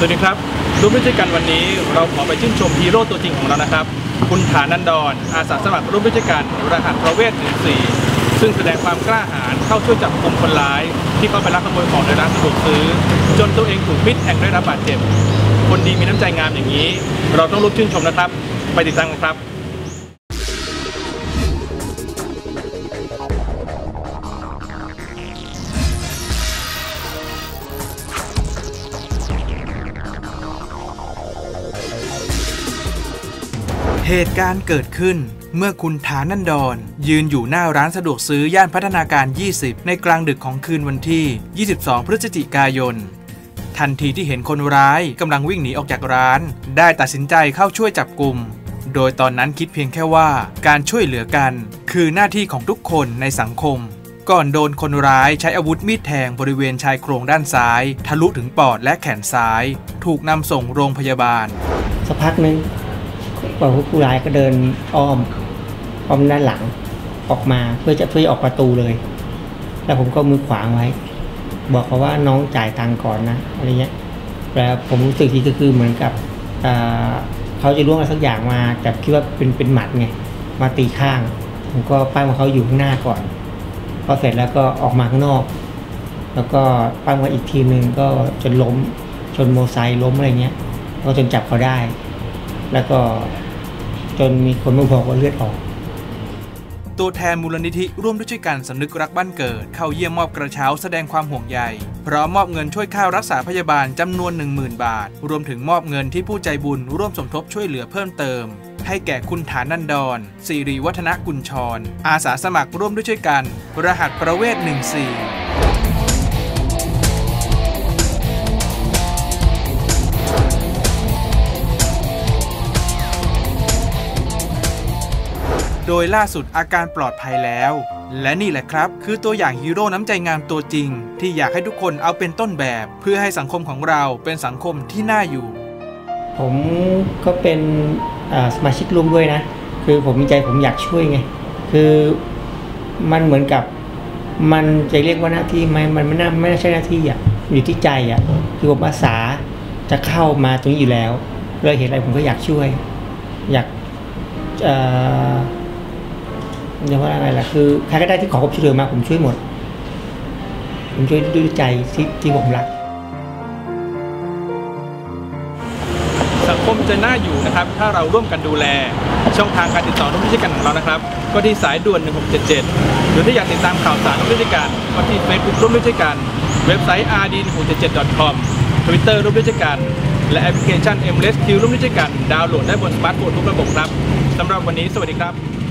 สวัสดีครับร่วมด้วยกันวันนี้เราขอไปชื่นชมฮีโร่ตัวจริงของเรานะครับคุณฐานันดรอาสาสมัครร่วมด้วยกันรหัสประเวศ14ซึ่งแสดงความกล้าหาญเข้าช่วยจับกลุ่มคนร้ายที่เข้าไปลักขโมยของในร้านสะดวกซื้อจนตัวเองถูกมิดแทงได้รับบาดเจ็บคนดีมีน้ำใจงามอย่างนี้เราต้องร่วมชื่นชมนะครับไปติดตามกันครับเหตุการณ์เกิดขึ้นเมื่อคุณฐานันดรยืนอยู่หน้าร้านสะดวกซื้อย่านพัฒนาการ20ในกลางดึกของคืนวันที่22พฤศจิกายนทันทีที่เห็นคนร้ายกำลังวิ่งหนีออกจากร้านได้ตัดสินใจเข้าช่วยจับกุมโดยตอนนั้นคิดเพียงแค่ว่าการช่วยเหลือกันคือหน้าที่ของทุกคนในสังคมก่อนโดนคนร้ายใช้อาวุธมีดแทงบริเวณชายโครงด้านซ้ายทะลุถึงปอดและแขนซ้ายถูกนำส่งโรงพยาบาลสักพักนึงผู้ร้ายก็เดินอ้อมด้านหลังออกมาเพื่อออกประตูเลยแล้วผมก็มือขวางไว้บอกเขาว่าน้องจ่ายตังค์ก่อนนะอะไรเงี้ยแล้วผมรู้สึกทีก็คือเหมือนกับเขาจะล่วงอะไรสักอย่างมาแต่คิดว่าเป็นหมัดไงมาตีข้างผมก็ปั้มเขาอยู่ข้างหน้าก่อนพอเสร็จแล้วก็ออกมาข้างนอกแล้วก็ปั้มมาอีกทีนึงก็จนล้มชนโมไซค์ล้มอะไรเงี้ยก็จนจับเขาได้แล้วก็จนมีคนมาบอกว่าเลือดออกตัวแทนมูลนิธิร่วมด้วยช่วยกันสำนึกรักบ้านเกิดเข้าเยี่ยมมอบกระเช้าแสดงความห่วงใยพร้อมมอบเงินช่วยค่ารักษาพยาบาลจำนวน 10,000 บาทรวมถึงมอบเงินที่ผู้ใจบุญร่วมสมทบช่วยเหลือเพิ่มเติมให้แก่คุณฐานันดรสิริวัฒนกุญชรอาสาสมัครร่วมด้วยช่วยกันรหัสประเวศ14โดยล่าสุดอาการปลอดภัยแล้วและนี่แหละครับคือตัวอย่างฮีโร่น้ำใจงามตัวจริงที่อยากให้ทุกคนเอาเป็นต้นแบบเพื่อให้สังคมของเราเป็นสังคมที่น่าอยู่ผมก็เป็นสมาชิกร่วมด้วยนะคือผมมีใจผมอยากช่วยไงคือมันเหมือนกับมันจะเรียกว่าหน้าที่ไหมมันไม่ใช่หน้าที่อ่ะอยู่ที่ใจอ่ะคือผมอาสาจะเข้ามาตรงนี้อยู่แล้วเลยเห็นอะไรผมก็อยากช่วยอยากจะว่าอะไรล่ะคือใครก็ได้ที่ขอความช่วยเหลือมาผมช่วยหมดผมช่วยด้วยใจที่ผมรักสังคมจะน่าอยู่นะครับถ้าเราร่วมกันดูแลช่องทางการติดต่อร่วมด้วยกันของเรานะครับก็ที่สายด่วน1677หรือถ้าอยากติดตามข่าวสารร่วมด้วยกันก็ที่ Facebook ร่วมด้วยกันเว็บไซต์ rd167.com Twitter ร่วมด้วยกันและแอปพลิเคชัน MLSQ ร่วมด้วยกันดาวน์โหลดได้บนสมาร์ทโฟนทุกระบบครับสำหรับวันนี้สวัสดีครับ